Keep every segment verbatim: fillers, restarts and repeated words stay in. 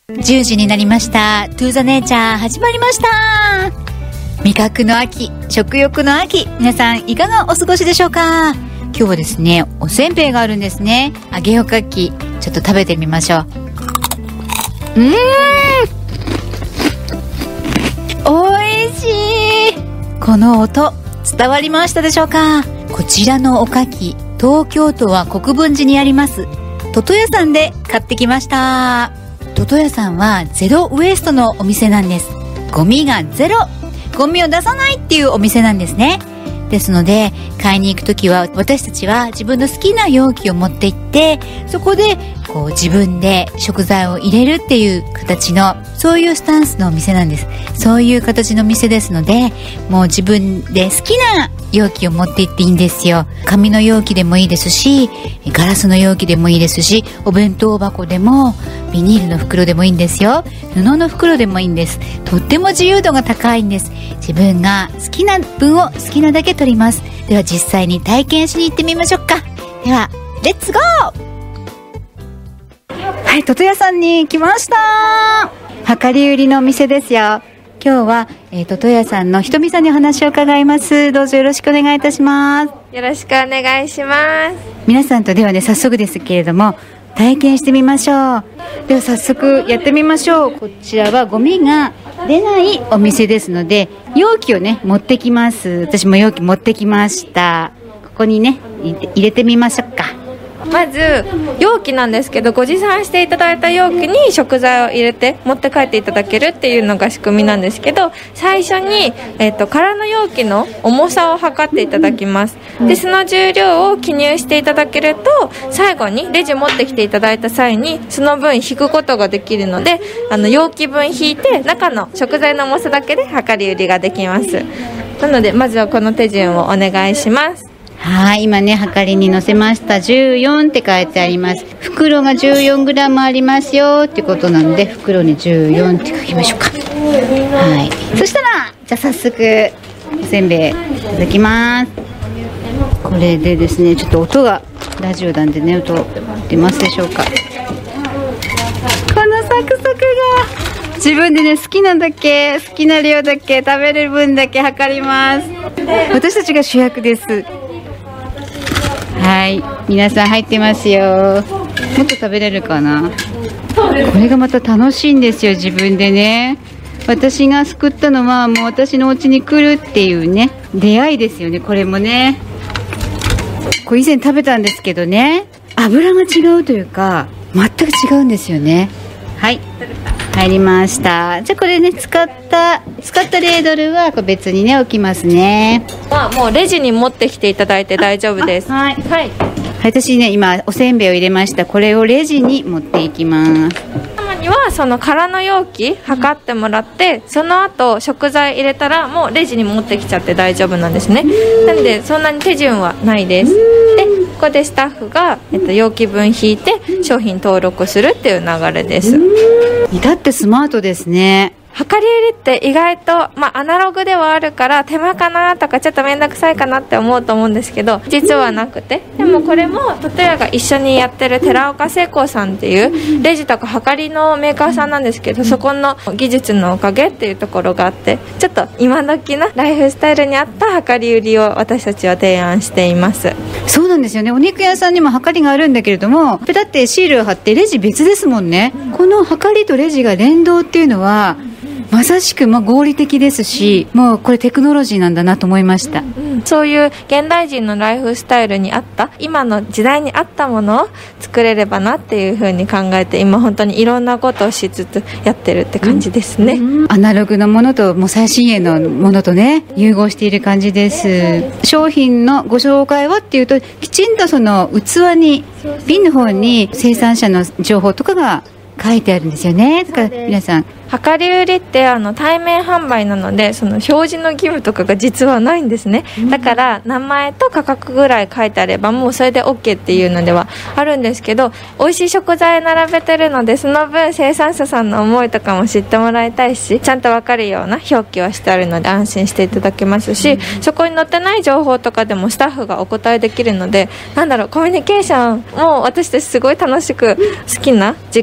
じゅうじになりました。トゥーザネイチャー始まりました。味覚の秋、食欲の秋、皆さんいかがお過ごしでしょうか。今日はですね、おせんべいがあるんですね。揚げおかき、ちょっと食べてみましょう。うーん、おいしい。この音伝わりましたでしょうか。こちらのおかき、東京都は国分寺にありますトトヤさんで買ってきました。トトヤさんはゼロウエストのお店なんです。ゴミがゼロ、ゴミを出さないっていうお店なんですね。ですので買いに行くときは私たちは自分の好きな容器を持って行って、そこでこう自分で食材を入れるっていう形の、そういうスタンスのお店なんです。そういう形の店ですので、もう自分で好きな容器を持って行っていいんですよ。紙の容器でもいいですし、ガラスの容器でもいいですし、お弁当箱でもビニールの袋でもいいんですよ。布の袋でもいいんです。とっても自由度が高いんです。自分が好きな分を好きなだけ取ります。では実際に体験しに行ってみましょうか。ではレッツゴー。はい、トトヤさんに来ました。量り売りのお店ですよ。今日は、えー、トトヤさんのひとみさんにお話を伺います。どうぞよろしくお願いいたします。 よろしくお願いします。 皆さんとではね、早速ですけれども体験してみましょう。では早速やってみましょう。こちらはゴミが出ないお店ですので、容器をね持ってきます。私も容器持ってきました。ここにね入れてみましょうか。 まず容器なんですけど、ご持参していただいた容器に食材を入れて持って帰っていただけるっていうのが仕組みなんですけど、最初に、えーと、空の容器の重さを測っていただきます。でその重量を記入していただけると、最後にレジ持ってきていただいた際にその分引くことができるので、あの容器分引いて中の食材の重さだけで量り売りができます。なのでまずはこの手順をお願いします。 はい、今ね量りに載せました。じゅうよんって書いてあります。袋が じゅうよんグラム ありますよってことなので、袋にじゅうよんって書きましょうか。はい、そしたらじゃあ早速おせんべいいただきます。これでですね、ちょっと音がラジオなんでね、音出ますでしょうか。このサクサクが自分でね好きなだけ、好きな量だけ、食べれる分だけ測ります。私たちが主役です。はい、皆さん入ってますよ。もっと食べれるかな。これがまた楽しいんですよ、自分でね。私が救ったのはもう私のお家に来るっていうね、出会いですよね。これもね、これ以前食べたんですけどね、油が違うというか全く違うんですよね。はい、入りました。じゃあこれね、使った使ったレードルはこれ別にね置きますね。 まあ、もうレジに持ってきていただいて大丈夫です。 はい、 はい、 私ね今おせんべいを入れました。これをレジに持っていきます。 たまにはその空の容器測ってもらって、その後食材入れたらもうレジに持ってきちゃって大丈夫なんですね。なのでそんなに手順はないです。でここでスタッフが、えっと、容器分引いて商品登録するっていう流れです。 だってスマートですね。 量り売りって意外と、まあ、アナログではあるから手間かなとかちょっと面倒くさいかなって思うと思うんですけど、実はなくて、でもこれもトトヤが一緒にやってる寺岡製鋼さんっていうレジとか量りのメーカーさんなんですけど、そこの技術のおかげっていうところがあって、ちょっと今時なライフスタイルに合った量り売りを私たちは提案しています。 そうなんですよね。お肉屋さんにも量りがあるんだけれども、ペタってシールを貼ってレジ別ですもんね。この量りとレジが連動っていうのはまさしくまあ合理的ですし、もうこれテクノロジーなんだなと思いました。うん、 そういう現代人のライフスタイルに合った、今の時代に合ったものを作れればなっていうふうに考えて、今本当にいろんなことをしつつやってるって感じですね。 うん、アナログのものともう最新鋭のものとね融合している感じです。商品のご紹介はっていうと、きちんとその器に、瓶の方に生産者の情報とかが書いてあるんですよね。だから皆さん量り売りってあの対面販売なので、その表示の義務とかが実はないんですね。だから名前と価格ぐらい書いてあればもうそれで OK っていうのではあるんですけど、美味しい食材並べてるので、その分生産者さんの思いとかも知ってもらいたいし、ちゃんと分かるような表記はしてあるので安心していただけますし、そこに載ってない情報とかでもスタッフがお答えできるので、なんだろう、コミュニケーションも私たちすごい楽しく好きな時間なの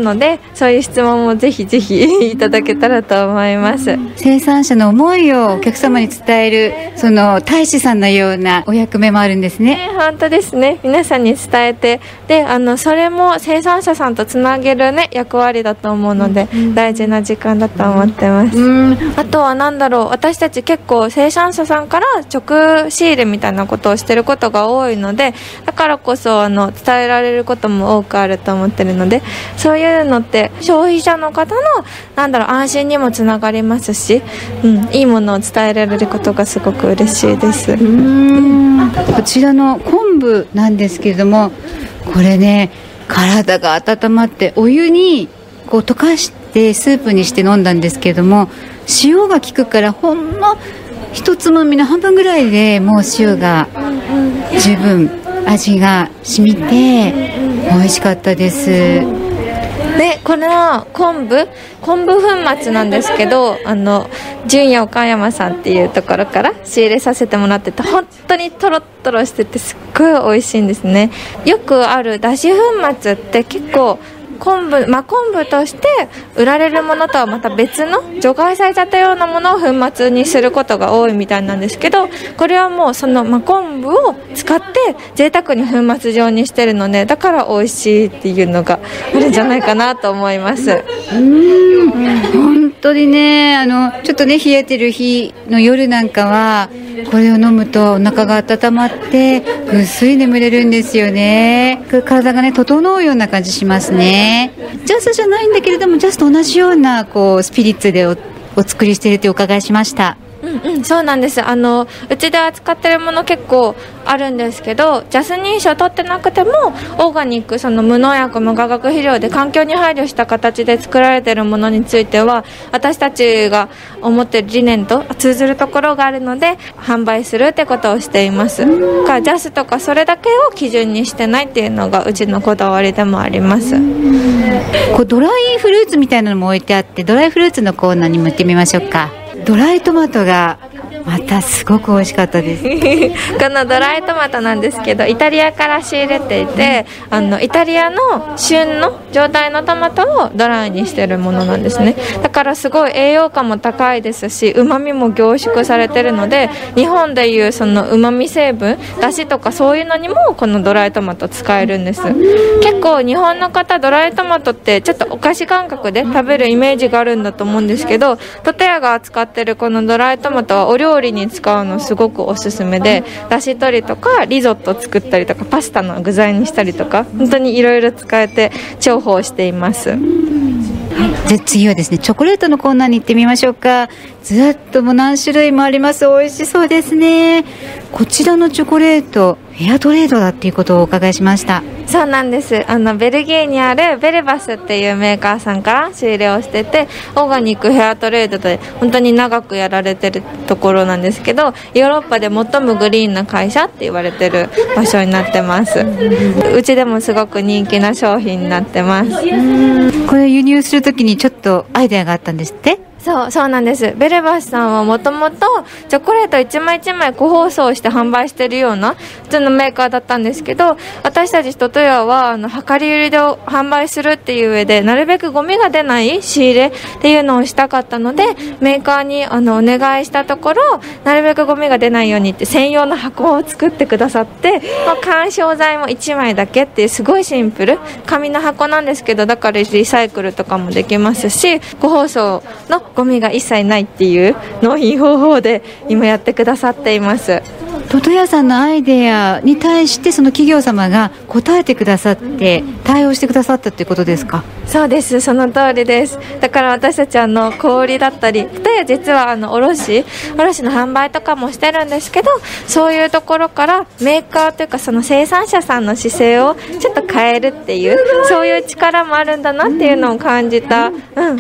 ので、そういう質問もぜひぜひいただけたらと思います。 生産者の思いをお客様に伝える、その大使さんのようなお役目もあるんですね。 ね、本当ですね。皆さんに伝えて、で、あのそれも生産者さんとつなげるね役割だと思うので、うん、大事な時間だと思ってます。うん、あとはなんだろう、私たち結構生産者さんから直仕入れみたいなことをしてることが多いので、だからこそあの伝えられることも多くあると思ってるので、そういうのって消費者の方のなんだろう安心にもつながりますし、うん、いいものを伝えられることがすごく嬉しいです。うーん、こちらの昆布なんですけれども、これね、体が温まってお湯にこう溶かしてスープにして飲んだんですけれども、塩が効くからほんの一つまみの半分ぐらいでもう塩が十分味が染みて美味しかったです。 で、この昆布昆布粉末なんですけど、あの純也岡山さんっていうところから仕入れさせてもらってて、本当にトロットロしててすっごい美味しいんですね。よくあるだし粉末って結構昆布、真昆布として売られるものとはまた別の除外されちゃったようなものを粉末にすることが多いみたいなんですけど、これはもうその真昆布を使って贅沢に粉末状にしてるので、だから美味しいっていうのがあるんじゃないかなと思います。うーん、本当にね、あのちょっとね冷えてる日の夜なんかはこれを飲むとお腹が温まってぐっすり眠れるんですよね。体がね整うような感じしますね。ジャスじゃないんだけれども、ジャスと同じようなこうスピリッツで お, お作りしているとお伺いしました。 うんうん、そうなんです。あのうちで扱ってるもの結構あるんですけど、ジャス認証取ってなくてもオーガニック、その無農薬無化学肥料で環境に配慮した形で作られているものについては、私たちが思っている理念と通ずるところがあるので販売するってことをしています。だからジャスとかそれだけを基準にしてないっていうのがうちのこだわりでもあります。 こうドライフルーツみたいなのも置いてあって、ドライフルーツのコーナーにも行ってみましょうか。ドライトマトがまたすごく美味しかったですこのドライトマトなんですけど、イタリアから仕入れていて、あのイタリアの旬の状態のトマトをドライにしてるものなんですね。だからすごい栄養価も高いですし、うまみも凝縮されてるので、日本でいうそのうまみ成分、だしとかそういうのにもこのドライトマト使えるんです。結構日本の方ドライトマトってちょっとお菓子感覚で食べるイメージがあるんだと思うんですけど、トテヤが扱ってるこのドライトマトはお料理に使うのすごくおすすめで、だし取りとかリゾット作ったりとかパスタの具材にしたりとか、本当にいろいろ使えて重宝しています。 じゃあ次はですね、チョコレートのコーナーに行ってみましょうか。ずっともう何種類もあります。美味しそうですね。こちらのチョコレートフェアトレードだっていうことをお伺いしました。 そうなんです。あのベルギーにあるベルバスっていうメーカーさんから仕入れをしてて、オーガニックフェアトレードで本当に長くやられてるところなんですけど、ヨーロッパで最もグリーンな会社って言われてる場所になってます。うちでもすごく人気な商品になってます。 これ輸入するときにちょっとアイデアがあったんですって？ そうそうなんです。ベルバスさんはもともとチョコレート一枚一枚個包装して販売してるような普通のメーカーだったんですけど、私たちトトヤはあの量り売りで販売するっていう上でなるべくゴミが出ない仕入れっていうのをしたかったので、メーカーにあのお願いしたところ、なるべくゴミが出ないようにって専用の箱を作ってくださって、まあ、緩衝材もいちまいだけっていうすごいシンプル紙の箱なんですけど、だからリサイクルとかもできますし、個包装のゴミが一切ないっていう納品方法で今やってくださっています。 トトヤさんのアイデアに対してその企業様が答えてくださって対応してくださったということですか？ そうです、その通りです。だから私たちあの小売りだったりで、実はあの卸卸の販売とかもしてるんですけど、そういうところからメーカーというかその生産者さんの姿勢をちょっと変えるっていう、そういう力もあるんだなっていうのを感じた、うん、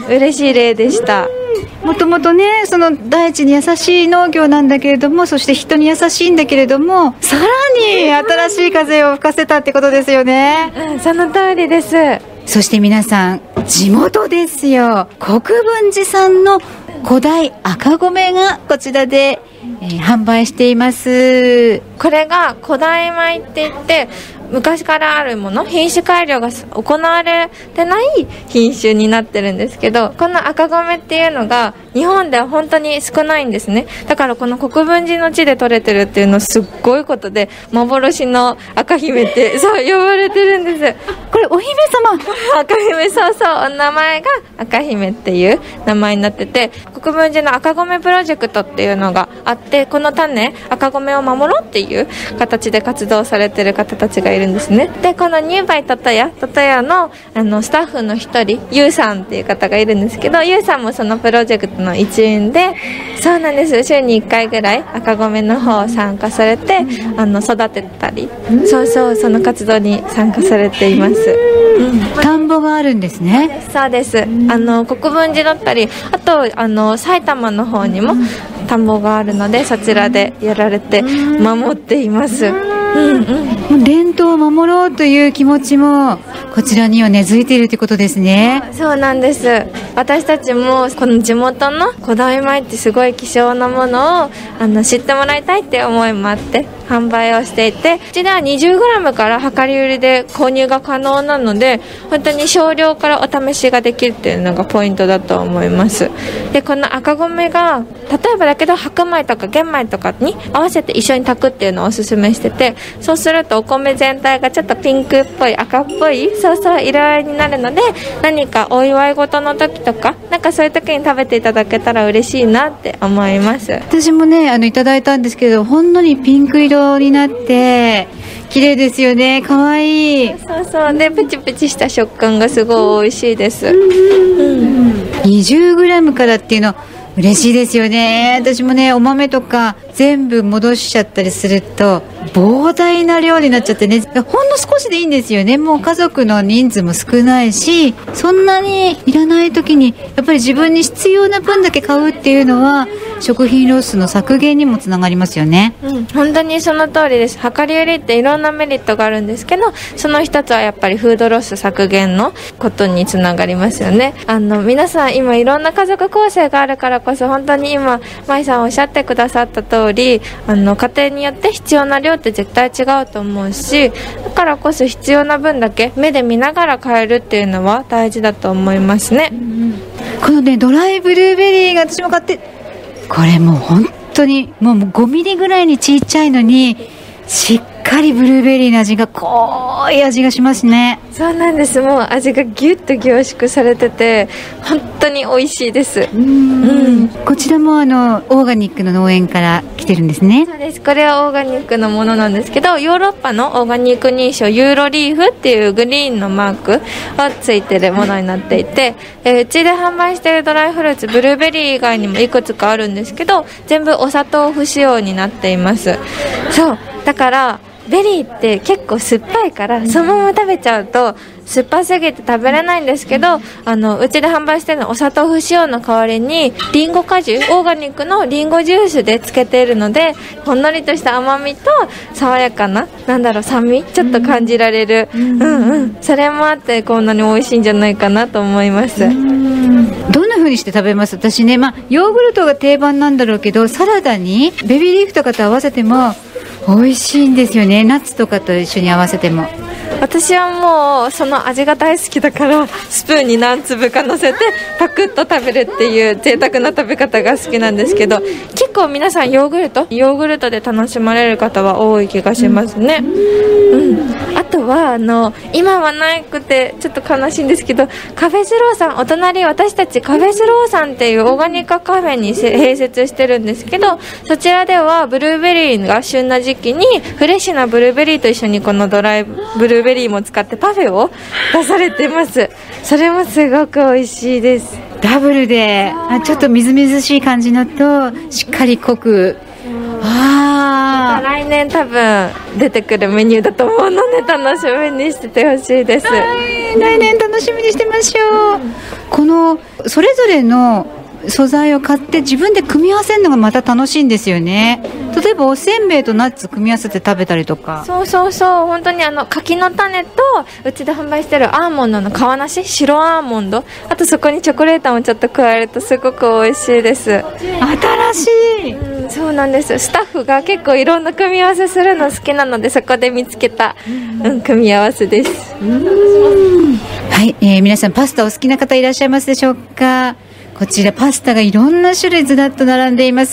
嬉しい例でした。 もともとね、その大地に優しい農業なんだけれども、そして人に優しいんだけれども、さらに新しい風を吹かせたってことですよね。 うん、その通りです。 そして皆さん、地元ですよ。国分寺産の古代赤米がこちらで、えー、販売しています。 これが古代米って言って、 昔からあるもの、品種改良が行われてない品種になってるんですけど、この赤米っていうのが日本では本当に少ないんですね。だからこの国分寺の地で採れてるっていうのすっごいことで、幻の赤姫ってそう呼ばれてるんです。 これお姫様赤姫、そうそう、お名前が赤姫っていう名前になってて、国分寺の赤米プロジェクトっていうのがあって、この種赤米を守ろうっていう形で活動されてる方たちがいるんですね。でこのニューバイトトヤトトヤのあのスタッフの一人、ゆうさんっていう方がいるんですけど、ゆうさんもそのプロジェクトの一員で、そうなんです、週にいっかいぐらい赤米の方を参加されて、あの育てたり、そうそう、その活動に参加されています。うん、 田んぼがあるんですね。 そうです。あの国分寺だったり、あとあの埼玉の方にも田んぼがあるので、そちらでやられて守っています。うんうん、 伝統を守ろうという気持ちもこちらには根付いているということですね。 そうなんです。私たちもこの地元の古代米ってすごい希少なものをあの知ってもらいたいって思いもあって販売をしていて、うちでは にじゅうグラム から量り売りで購入が可能なので、本当に少量からお試しができるっていうのがポイントだと思います。でこの赤米が例えばだけど白米とか玄米とかに合わせて一緒に炊くっていうのをおすすめしてて、そうするとお米全体がちょっとピンクっぽい、赤っぽい、そうそう色合いになるので、何かお祝い事の時とかなんかそういう時に食べていただけたら嬉しいなって思います。 私もねあのいただいたんですけど、ほんのりピンク色になって綺麗ですよね。かわいい。 そうそうでプチプチした食感がすごい美味しいです。うん、 にじゅうグラム からっていうの嬉しいですよね。私もねお豆とか全部戻しちゃったりすると膨大な量になっちゃってね、ほんの少しでいいんですよね。もう家族の人数も少ないし、そんなにいらない時にやっぱり自分に必要な分だけ買うっていうのは食品ロスの削減にもつながりますよね。 うん、本当にその通りです。量り売りっていろんなメリットがあるんですけど、その一つはやっぱりフードロス削減のことにつながりますよね。あの皆さん今いろんな家族構成があるからこそ、本当に今舞さんおっしゃってくださった通り、あの家庭によって必要な量って絶対違うと思うし、だからこそ必要な分だけ目で見ながら買えるっていうのは大事だと思いますね。うん、 このねドライブルーベリーが私も買って、これもう本当にもうごミリぐらいにちっちゃいのにしっかりブルーベリーの味が濃い味がしますね。 そうなんです。もう味がギュッと凝縮されてて本当に美味しいです。うんうん、こちらもあのオーガニックの農園から来てるんですね。 そうです。これはオーガニックのものなんですけど、ヨーロッパのオーガニック認証ユーロリーフっていうグリーンのマークがついてるものになっていて、えー、うちで販売しているドライフルーツブルーベリー以外にもいくつかあるんですけど、全部お砂糖不使用になっています。そうだからベリーって結構酸っぱいから、そのまま食べちゃうと酸っぱすぎて食べれないんですけど、あのうちで販売しているのお砂糖不使用の代わりにリンゴ果汁、オーガニックのリンゴジュースでつけているので、ほんのりとした甘みと爽やかななんだろう酸味ちょっと感じられる、うんうん、それもあってこんなに美味しいんじゃないかなと思います。 うん、どんな風にして食べます？私ね、まあ、ヨーグルトが定番なんだろうけど、サラダにベビーリーフとかと合わせても美味しいんですよね。ナッツとかと一緒に合わせても。 私はもうその味が大好きだから、スプーンに何粒か乗せてパクッと食べるっていう贅沢な食べ方が好きなんですけど、結構皆さんヨーグルトヨーグルトで楽しまれる方は多い気がしますね。うん、あとはあの今はなくてちょっと悲しいんですけど、カフェスローさん、お隣私たちカフェスローさんっていうオーガニックカフェに併設してるんですけど、そちらではブルーベリーが旬な時期にフレッシュなブルーベリーと一緒にこのドライブルーベリーも使ってパフェを出されてます。それもすごく美味しいです。 ダブルであちょっとみずみずしい感じのとしっかり濃く、あ来年多分出てくるメニューだと思うので楽しみにしててほしいです。 来年楽しみにしてましょう。このそれぞれの素材を買って自分で組み合わせるのがまた楽しいんですよね。例えばおせんべいとナッツ組み合わせて食べたりとか。 そうそうそう、本当にあの柿の種とうちで販売してるアーモンドの皮なし、白アーモンド、あとそこにチョコレートもちょっと加えるとすごく美味しいです。 新しい、 うん、 そうなんです。スタッフが結構いろんな組み合わせするの好きなので、そこで見つけた、うん、組み合わせです。 はい、えー、皆さんパスタお好きな方いらっしゃいますでしょうか。こちらパスタがいろんな種類ずらっと並んでいます。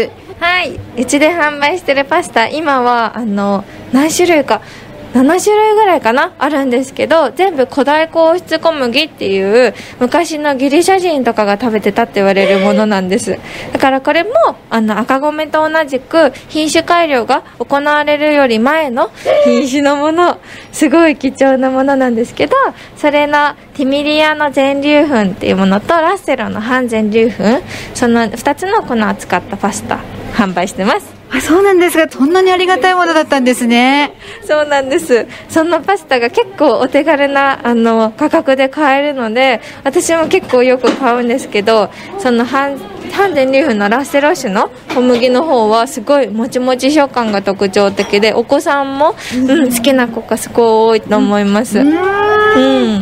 はい、うちで販売してるパスタ、今はあの何種類かなな種類ぐらいかなあるんですけど、全部古代硬質小麦っていう昔のギリシャ人とかが食べてたって言われるものなんです。だからこれもあの赤米と同じく品種改良が行われるより前の品種のもの、すごい貴重なものなんですけど、それのティミリアの全粒粉っていうものとラッセロの半全粒粉、そのふたつの粉を使ったパスタ販売してます。 あ、そうなんですが、そんなにありがたいものだったんですね。 そうなんです。そのパスタが結構お手軽なあの価格で買えるので、私も結構よく買うんですけど、その半半全粒粉のラッセロ種の小麦の方はすごいもちもち食感が特徴的で、お子さんも、うん、好きな子がすごい多いと思います。うん、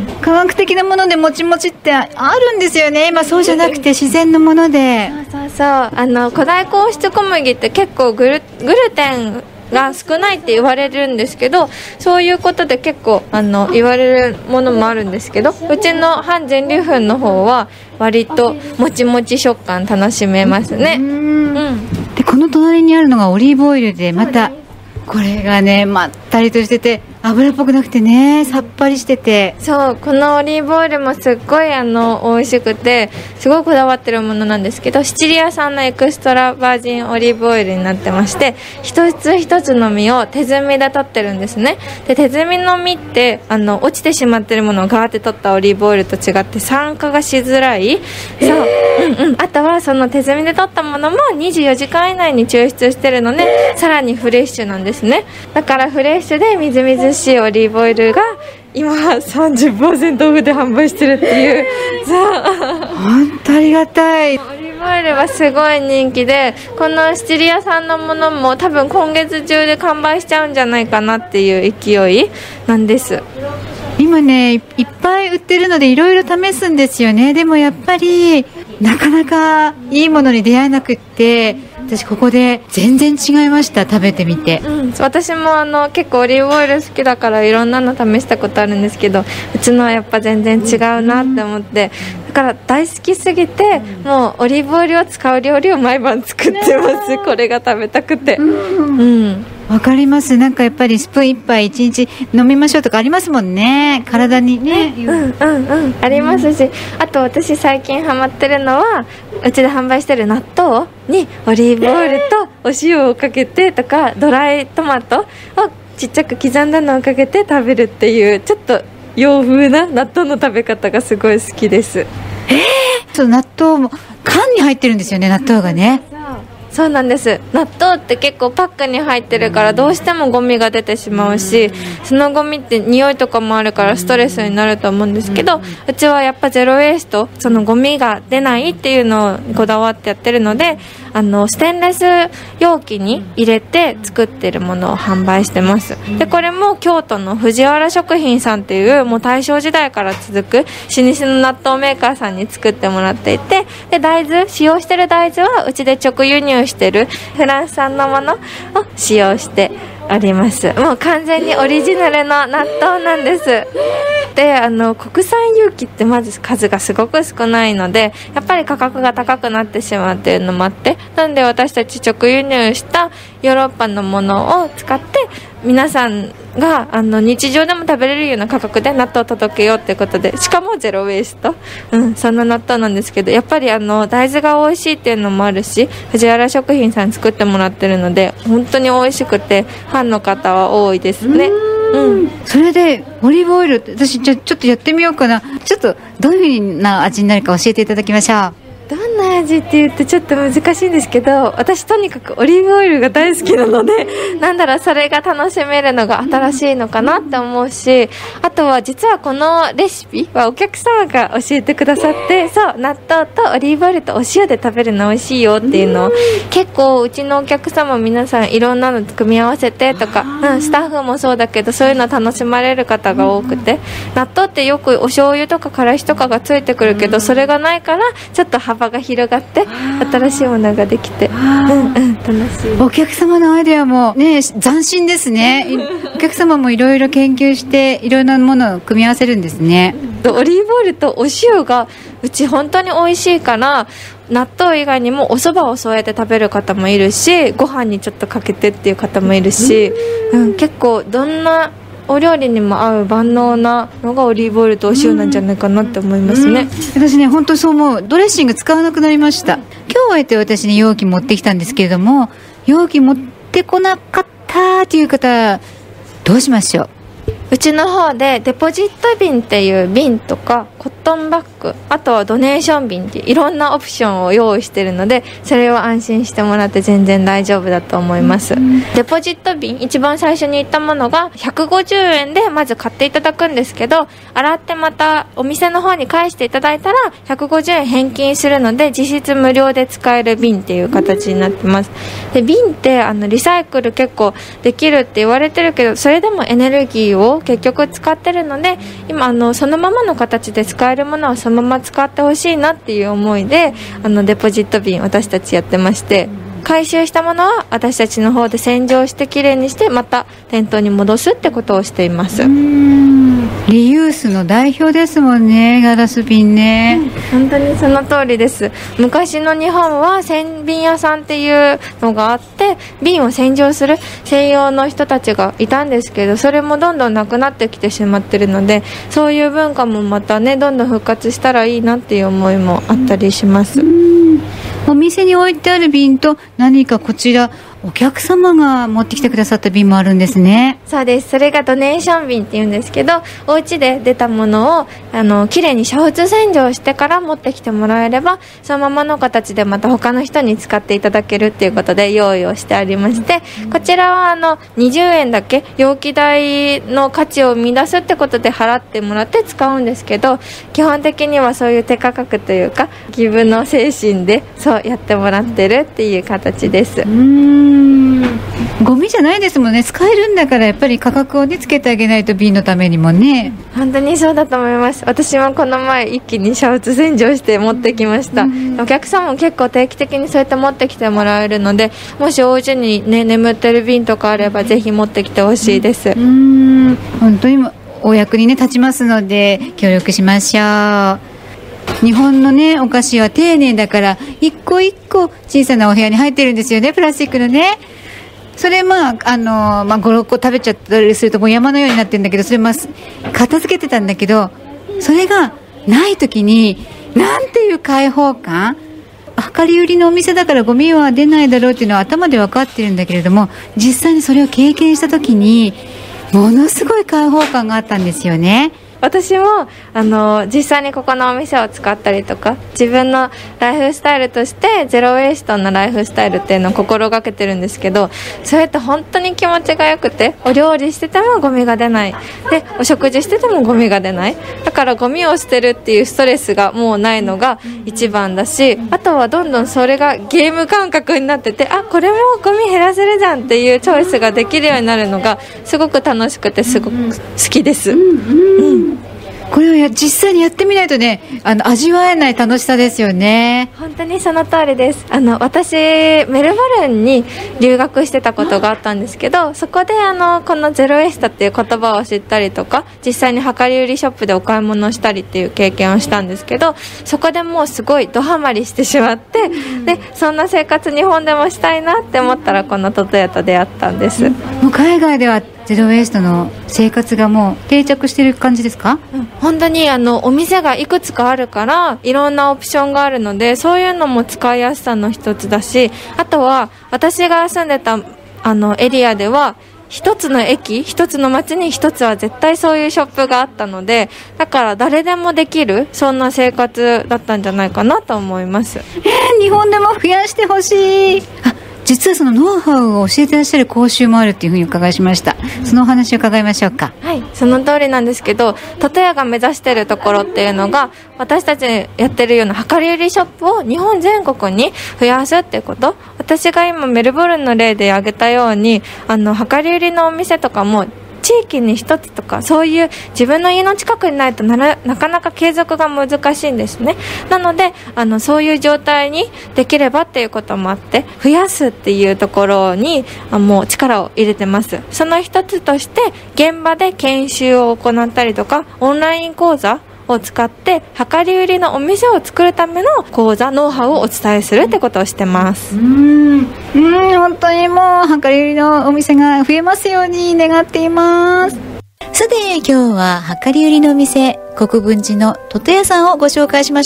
科学的なものでもちもちってあるんですよね。今そうじゃなくて自然のもので、 そうそうそう、あの古代硬質小麦って結構グル、グルテンが少ないって言われるんですけど、そういうことで結構あの言われるものもあるんですけど、うちの半全粒粉の方は割ともちもち食感楽しめますね。うん、 でこの隣にあるのがオリーブオイルで、またこれがねまったりとしてて油っぽくなくてね、さっぱりしてて、 そう、このオリーブオイルもすっごいあの美味しくて、すごいこだわってるものなんですけど、シチリア産のエクストラバージンオリーブオイルになってまして、一つ一つの実を手摘みで取ってるんですね。で手摘みの実ってあの落ちてしまってるものをガーって取ったオリーブオイルと違って酸化がしづらい。そう、うんうん、あとはその手摘みで取ったものもにじゅうよじかん以内に抽出してるので、さらにフレッシュなんですね。だからフレッシュでみずみずしいオリーブオイルが今 さんじゅっパーセント オフで販売してるっていう。 本当ありがたい。 オリーブオイルはすごい人気で、このシチリア産のものも多分今月中で完売しちゃうんじゃないかなっていう勢いなんです。 今ねいっぱい売ってるのでいろいろ試すんですよね。でもやっぱりなかなかいいものに出会えなくって、私ここで全然違いました。食べてみて、 うん、私もあの結構オリーブオイル好きだからいろんなの試したことあるんですけど、うちのはやっぱ全然違うなって思って、だから大好きすぎて、もうオリーブオイルを使う料理を毎晩作ってます。これが食べたくて。うん、うんわかります。なんかやっぱりスプーン一杯一日飲みましょうとかありますもんね、体にね。 うんうんうんありますし、あと私最近ハマってるのは、うちで販売してる納豆にオリーブオイルとお塩をかけてとか、ドライトマトをちっちゃく刻んだのをかけて食べるっていう、ちょっと洋風な納豆の食べ方がすごい好きです。 えー、そう、納豆も缶に入ってるんですよね、納豆がね。 そうなんです。納豆って結構パックに入ってるからどうしてもゴミが出てしまうし、そのゴミって匂いとかもあるからストレスになると思うんですけど、うちはやっぱゼロウェイスト、そのゴミが出ないっていうのをこだわってやってるので、あのステンレス容器に入れて作ってるものを販売してます。でこれも京都の藤原食品さんっていうもう大正時代から続く老舗の納豆メーカーさんに作ってもらっていて、で大豆使用してる大豆はうちで直輸入してるフランス産のものを使用しております。もう完全にオリジナルの納豆なんです。であの国産有機ってまず数がすごく少ないので、やっぱり価格が高くなってしまうっていうのもあって、なんで私たち直輸入したヨーロッパのものを使って皆さんがあの日常でも食べれるような価格で納豆を届けようってことで、しかもゼロウェイスト、うん、そんな納豆なんですけど、やっぱりあの大豆が美味しいっていうのもあるし、藤原食品さんに作ってもらってるので本当に美味しくてファンの方は多いですね。うん、 それでオリーブオイル、私じゃちょっとやってみようかな。ちょっとどういう風な味になるか教えていただきましょう。 どんな味って言うとちょっと難しいんですけど、私とにかくオリーブオイルが大好きなのでなんだろう、それが楽しめるのが新しいのかなって思うし、あとは実はこのレシピはお客様が教えてくださって、そう納豆とオリーブオイルとお塩で食べるの美味しいよっていうのを結構うちのお客様皆さんいろんなの組み合わせてとか、うん、スタッフもそうだけどそういうの楽しまれる方が多くて、納豆ってよくお醤油とかからしとかがついてくるけどそれがないからちょっと幅が広広がって新しいものができて、うんうん、楽しい。 お客様のアイデアもね斬新ですね。お客様もいろいろ研究していろんなものを組み合わせるんですね。 オリーブオイルとお塩がうち本当に美味しいから、納豆以外にもお蕎麦を添えて食べる方もいるし、ご飯にちょっとかけてっていう方もいるし、うん、結構どんなお料理にも合う万能なのがオリーブオイルとお塩なんじゃないかなって思いますね、 うんうん、私ね本当そう思う。ドレッシング使わなくなりました。今日はえて私に容器持ってきたんですけれども、容器持ってこなかったという方どうしましょう。 うちの方でデポジット瓶っていう瓶とかコットンバッグ、あとはドネーション瓶っていういろんなオプションを用意してるので、それを安心してもらって全然大丈夫だと思います、うん、デポジット瓶一番最初に言ったものがひゃくごじゅうえんでまず買っていただくんですけど、洗ってまたお店の方に返していただいたらひゃくごじゅうえん返金するので、実質無料で使える瓶っていう形になってます。で瓶ってあのリサイクル結構できるって言われてるけど、それでもエネルギーを結局使ってるので、今あのそのままの形で使えるものはそのまま使ってほしいなっていう思いで、あのデポジット瓶私たちやってまして、回収したものは私たちの方で洗浄してきれいにしてまた店頭に戻すってことをしています。うーん、リユースの代表ですもんね、ガラス瓶ね、 うん、本当にその通りです。昔の日本は洗瓶屋さんっていうのがあって、瓶を洗浄する専用の人たちがいたんですけど、それもどんどんなくなってきてしまってるので、そういう文化もまたねどんどん復活したらいいなっていう思いもあったりします。うん、 お店に置いてある瓶と何かこちらお客様が持ってきてくださった瓶もあるんですね。 そうです。それがドネーション瓶っていうんですけど、お家で出たものをあのきれいに煮沸洗浄してから持ってきてもらえれば、そのままの形でまた他の人に使っていただけるっていうことで用意をしてありまして、こちらはあのにじゅうえんだけ容器代の価値を生み出すってことで払ってもらって使うんですけど、基本的にはそういう手価格というか自分の精神でそうやってもらってるっていう形です。 うーん、ゴミじゃないですもんね。使えるんだからやっぱり価格をねつけてあげないと、瓶のためにもね。 本当にそうだと思います。私もこの前一気に煮沸洗浄して持ってきました。お客さんも結構定期的にそうやって持ってきてもらえるので、もしお家にね眠ってる瓶とかあればぜひ持ってきてほしいです。うーん、本当にお役にね立ちますので協力しましょう。日本のねお菓子は丁寧だから一個一個小さなお部屋に入ってるんですよね、プラスチックのね。それまああの、まあ、ごろっこ食べちゃったりするともう山のようになってるんだけど、それまあ片付けてたんだけど、それがない時になんていう開放感。量り売りのお店だからゴミは出ないだろうっていうのは頭で分かってるんだけれども、実際にそれを経験した時にものすごい開放感があったんですよね。 私もあの実際にここのお店を使ったりとか、自分のライフスタイルとしてゼロウェイストのライフスタイルっていうのを心がけてるんですけど、それって本当に気持ちがよくて、お料理しててもゴミが出ないで、お食事しててもゴミが出ない、だからゴミを捨てるっていうストレスがもうないのが一番だし、あとはどんどんそれがゲーム感覚になってて、あ、これもゴミ減らせるじゃんっていうチョイスができるようになるのがすごく楽しくてすごく好きです。うん、うんこれをや実際にやってみないとね、あの味わえない楽しさですよね。 本当にその通りです。あの私メルボルンに留学してたことがあったんですけど、そこであのこのゼロエスタっていう言葉を知ったりとか、実際に量り売りショップでお買い物をしたりっていう経験をしたんですけど、そこでもうすごいドハマりしてしまって、でそんな生活日本でもしたいなって思ったらこのトトヤと出会ったんです。 もう海外ではゼロウェイストの生活がもう定着してる感じですか？ うん、本当にあのお店がいくつかあるからいろんなオプションがあるので、そういうのも使いやすさの一つだし、あとは私が住んでたあのエリアでは一つの駅一つの街に一つは絶対そういうショップがあったので、だから誰でもできるそんな生活だったんじゃないかなと思います。 えー、日本でも増やしてほしい。あ、実はそのノウハウを教えてらっしゃる講習もあるっていうふうに伺いしました。そのお話を伺いましょうか。 はい、その通りなんですけど、トトヤが目指しているところっていうのが、私たちやってるような量り売りショップを日本全国に増やすっていうこと。私が今メルボルンの例で挙げたように、あの量り売りのお店とかも地域に一つとか、そういう自分の家の近くにないとならなかなか継続が難しいんですね。なのであのそういう状態にできればっていうこともあって、増やすっていうところにあもう力を入れてます。その一つとして現場で研修を行ったりとか、オンライン講座を使って量り売りのお店を作るための講座、ノウハウをお伝えするってことをしてます。 うーん、うーん、本当にもう量り売りのお店が増えますように願っています。さて今日は量り売りのお店、国分寺のととやさんをご紹介しました。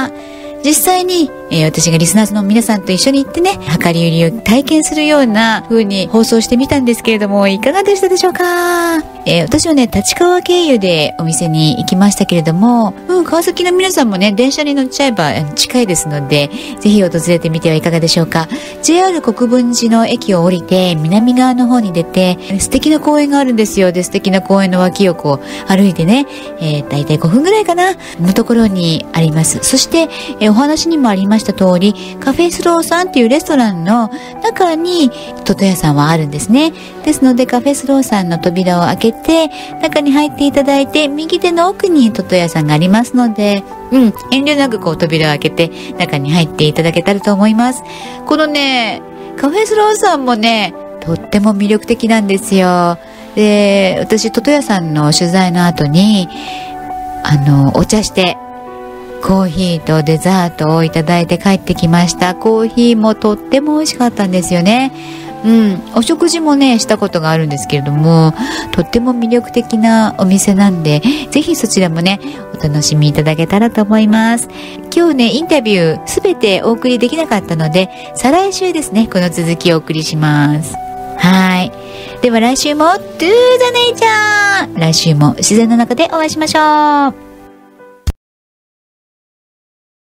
実際に、えー、私がリスナーズの皆さんと一緒に行ってね、量り売りを体験するような風に放送してみたんですけれども、いかがでしたでしょうか？えー、私はね、立川経由でお店に行きましたけれども、うん、川崎の皆さんもね、電車に乗っちゃえば近いですので、ぜひ訪れてみてはいかがでしょうか。ジェイアール 国分寺の駅を降りて、南側の方に出て、素敵な公園があるんですよ。で、素敵な公園の脇をこう歩いてね、えー、だいたいごふんぐらいかな、のところにあります。そして、えー、お話にもありました通り、カフェスローさんっていうレストランの中にととやさんはあるんですね。ですので、カフェスローさんの扉を開けて、中に入っていただいて、右手の奥にととやさんがありますので、うん、遠慮なくこう扉を開けて中に入っていただけたらと思います。このね、カフェスローさんもね、とっても魅力的なんですよ。で、私ととやさんの取材の後に、あの、お茶して、コーヒーとデザートをいただいて帰ってきました。コーヒーもとっても美味しかったんですよね。うん、お食事もねしたことがあるんですけれども、とっても魅力的なお店なんで、ぜひそちらもねお楽しみいただけたらと思います。今日ねインタビューすべてお送りできなかったので、再来週ですね、この続きをお送りします。はい、では来週も To the Nature、 来週も自然の中でお会いしましょう。